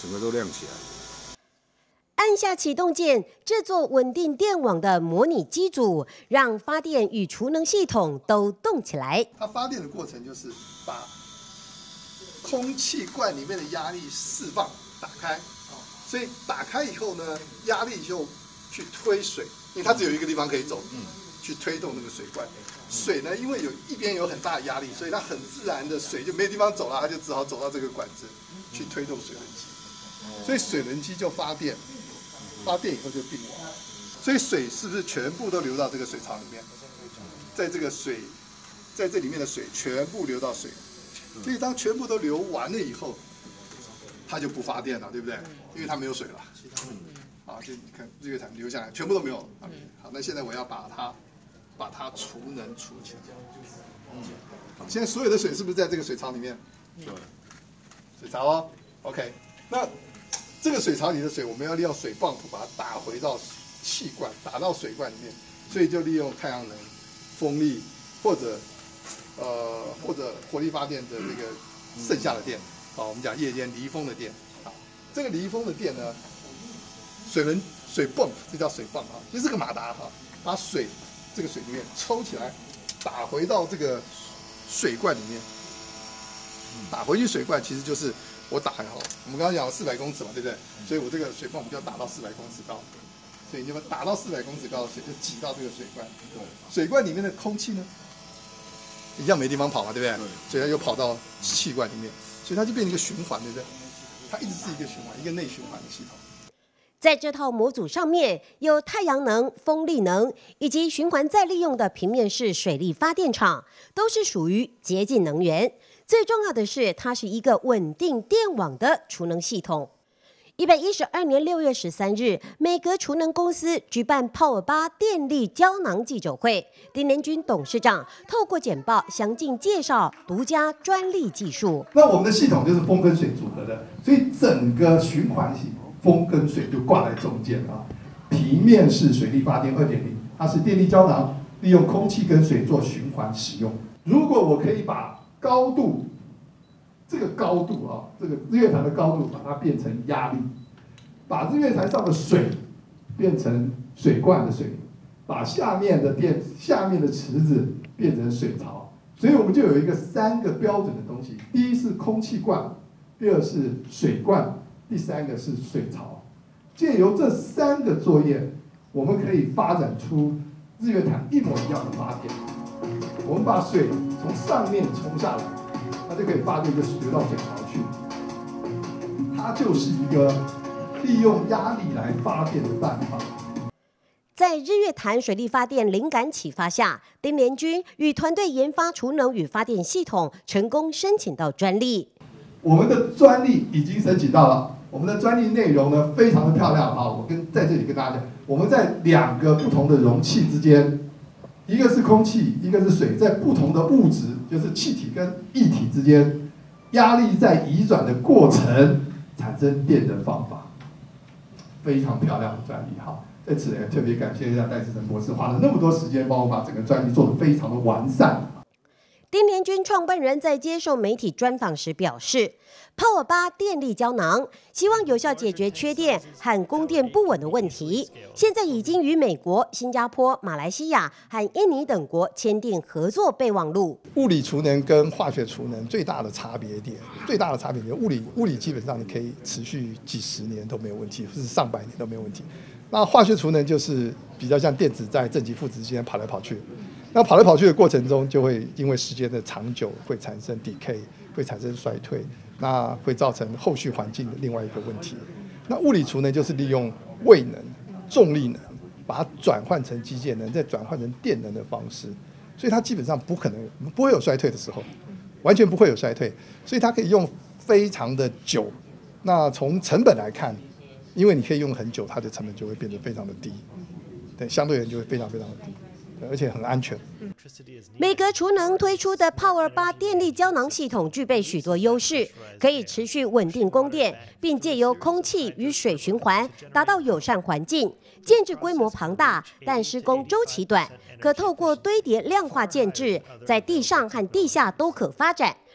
整个都亮起来。 按下启动键，这座稳定电网的模拟机组让发电与储能系统都动起来。 它发电的过程就是把空气罐里面的压力释放打开，所以打开以后呢，压力就去推水，因为它只有一个地方可以走，去推动那个水罐。水呢，因为一边有很大的压力，所以它很自然的水就没地方走了，它就只好走到这个管子去推动水轮机，所以水轮机就发电。发电以后就并网，所以水是不是全部都流到这个水槽里面？在这个水，在这里面的水全部流到水，所以当全部都流完了以后，它就不发电了，对不对？因为它没有水了。啊，就你看日月潭流下来，全部都没有。好，那现在我要把它储能储起来。好，现在所有的水是不是在这个水槽里面？对，水槽哦。OK， 那。这个水槽里的水，我们要利用水泵把它打回到气罐，打到水罐里面，所以就利用太阳能、风力或者火力发电的这个剩下的电，好，我们讲夜间离峰的电。好，这个离峰的电呢，水泵，这叫水泵啊，就是个马达哈，把水这个水里面抽起来，打回到这个水罐里面，打回去水罐其实就是。我打好，我们刚刚讲400公尺嘛，对不对？所以我这个水泵我们就要打到400公尺高，所以你就打到400公尺高的水就挤到这个水罐。水罐里面的空气呢，一样没地方跑嘛，对不对？所以它又跑到气罐里面，所以它就变成一个循环，对不对？它一直是一个循环，一个内循环的系统。 在这套模组上面有太阳能、风力能以及循环再利用的平面式水力发电厂，都是属于洁净能源。最重要的是，它是一个稳定电网的储能系统。112年6月13日，美格储能公司举办Power 8电力胶囊记者会，丁连军董事长透过简报详尽介绍独家专利技术。 那我们的系统就是风跟水组合的，所以整个循环系风跟水就挂在中间啊。平面式水力发电2.0，它是电力胶囊，利用空气跟水做循环使用。如果我可以把高度，这个高度啊，这个日月潭的高度，把它变成压力，把日月潭上的水变成水罐的水，把下面的池子变成水槽，所以我们就有一个3个标准的东西：第一是空气罐，第二是水罐，第3个是水槽。借由这3个作业，我们可以发展出日月潭一模一样的发电。我们把水从上面冲下来，它就可以发电，就流到水槽去。它就是一个利用压力来发电的办法。 在日月潭水力发电灵感启发下，丁连军与团队研发储能与发电系统，成功申请到专利。 我们的专利已经申请到了，我们的专利内容呢非常的漂亮啊！我在这里跟大家讲，我们在2个不同的容器之间。一个是空气，一个是水，在不同的物质，就是气体跟液体之间，压力在移转的过程产生电的方法，非常漂亮的专利哈。在此也特别感谢一下戴志成博士，花了那么多时间帮我把整个专利做得非常的完善。 丁连军创办人在接受媒体专访时表示 ，Power 8电力胶囊希望有效解决缺电和供电不稳的问题。现在已经与美国、新加坡、马来西亚和印尼等国签订合作备忘录。 物理储能跟化学储能最大的差别点，物理基本上你可以持续几十年都没有问题，甚至上百年都没有问题。那化学储能就是比较像电子在正极负值之间跑来跑去。那跑来跑去的过程中，就会因为时间的长久，会产生 decay， 会产生衰退，那会造成后续环境的另外一个问题。那物理储能就是利用位能、重力能，把它转换成机械能，再转换成电能的方式，所以它基本上不会有衰退的时候，完全不会有衰退，所以它可以用非常的久。那从成本来看，因为你可以用很久，它的成本就会变得非常的低，对，相对而言就会非常非常的低。而且很安全。 美格储能推出的 Power 8电力胶囊系统具备许多优势，可以持续稳定供电，并借由空气与水循环，达到友善环境。建制规模庞大，但施工周期短，可透过堆叠量化建制，在地上和地下都可发展。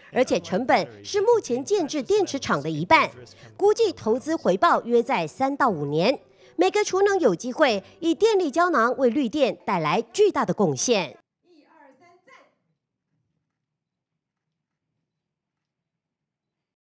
而且成本是目前建制电池厂的一半，估计投资回报约在3到5年。每个储能有机会以电力胶囊为绿电带来巨大的贡献。